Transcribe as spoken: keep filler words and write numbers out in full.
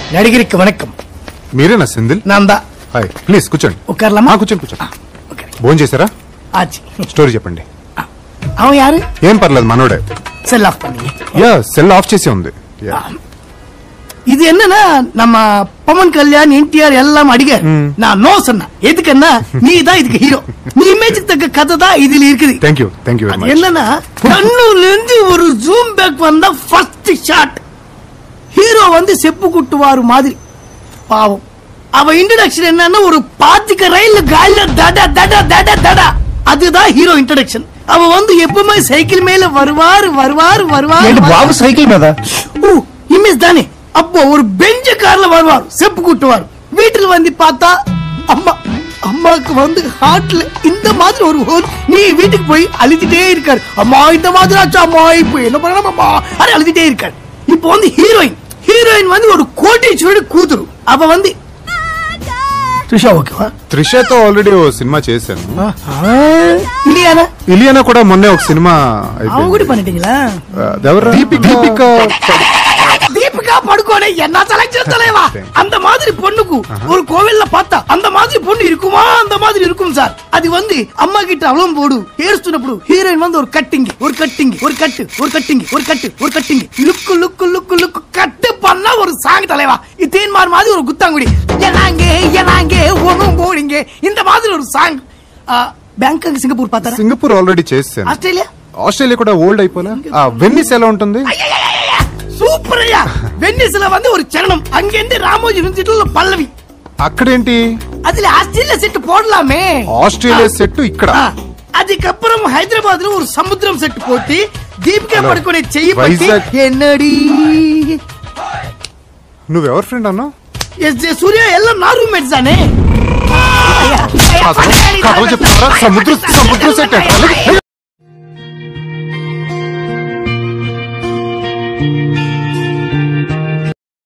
నడిగిరికి వణకం. మీరేనా Senthil? నాందా. Hi, please కూర్చోండి. ఒక్కర్లమ్మా. కూర్చోండి కూర్చోండి. భోజనం చేశారా? ఆచి. స్టోరీ చెప్పండి. அவன் யாரு? ఏం పర్లేదు, మనోడే. సెల్ ఆఫ్ பண்ணி. యా, సెల్ ఆఫ్ చేసి ఉంది. இது என்னன்னா நம்ம பவன் கல்யாண் என்டிஆர் எல்லாம் அடிகார். நான் நோ சொன்னா எதுக்குன்னா நீ தான் இதுக்கு ஹீரோ. நீ இமேஜுக்கு தக்க கதை தான் இதுல இருக்குது. Thank you thank you very much. என்னன்னா கண்ணுல இருந்து ஒரு ஜூம் பேக் வந்தா ஃபர்ஸ்ட் ஷாட் ஹீரோ வந்து செப்பு குட்டுவாரு மாதிரி. பாவம் அவ இன்ட்ரோடக்ஷன் என்னன்னா ஒரு பாத்திக்க ரயில் காலில தட தட தட தட அதுதான் ஹீரோ இன்ட்ரோடக்ஷன். அவ வந்து எப்பவுமே சைக்கிள் மேல வருவாரு வருவாரு வருவாரு. பாபு சைக்கிள் மேல ஓ இமேஜ் தானே. அப்போ ஒரு பெஞ்ச கார்ல வருவார், செப்பு கூட்டுவார். வீட்டுல வந்து பார்த்தா அம்மா அம்மாக்கு வந்து ஹார்ட்ல இந்த மாதிரி ஒரு ஹோல். நீ வீட்டுக்கு போய் அழுதுட்டே இருக்காரு. அம்மா இந்த மாதிரி ஆச்சா அம்மா இப்ப என்ன பண்ணலாம் அம்மா அது அழுதுட்டே இருக்காரு. இப்போ வந்து ஹீரோயின் ஹீரோயின் வந்து ஒரு கோட்டீஸ்வரடி கூతురు. அவ வந்து த்ரிஷா ఓకేవా? త్రిషతో ఆల్రెడీ ఓ సినిమా చేశాను. ఇలియానా ఇలియానా కూడా మొన్నే ఒక సినిమా అయిపోయింది. அவங்க கூட பண்ணிட்டீங்களா? దేవరా దీపికా தீபிகா படுகோனே என்ன செலக்ஷன் தலைவா. அந்த மாதிரி பொண்ணுக்கு ஒரு கோவில்ல பார்த்தா அந்த மாதிரி பொண்ணு இருக்குமா? அந்த மாதிரி இருக்கும் சார். அது வந்து அம்மா கிட்ட அவளும் போடு ஏறுస్తున్నప్పుడు ஹீரோயின் வந்து ஒரு கட்டிங் ஒரு கட்டிங் ஒரு கட்டு ஒரு கட்டிங் ஒரு கட்டு ஒரு கட்டிங் லுக்கு லுக்கு லுக்கு லுக்கு கட்டு பண்ணா ஒரு சாங் தலைவா. இத்தேன் மார் மாதிரி ஒரு குத்தாங்குடி எனாங்க எனாங்க ஒண்ணும் போடிங்க இந்த மாதிரி ஒரு சாங். బ్యాంకాక్ సింగపూర్ పాతారా? సింగపూర్ ఆల్రెడీ చేశాను. ఆస్ట్రేలియా ఆస్ట్రేలియా కూడా ఓల్డ్ అయిపోలా. వెన్నిస్ ఎలా ఉంటుంది? సూపర్ అయ్యా. వెన్నిస్ లో வந்து ஒரு சரணம் அங்கேந்து ராமோஜி யூனிవర్సిటీలో పల్లవి. అక్కడేంటి? அதுல ஆஸ்திரேலியா செட் போடலாமே. ஆஸ்திரேலியா செட் ఇక్కడ. அதுக்கப்புறம் ஹைதராபாத்ல ஒரு சமுத்திரம் செட் போட்டு దీపికా పడుకునే చెయ్యి పట్టి என்னடி నువ్వెవర్ ఫ్రెండ్ అన్నా? ఎస్ జే సూర్య ఎల్ల నా రూమ్మేట్స్ అనే. సముద్ర సముద్ర సెట్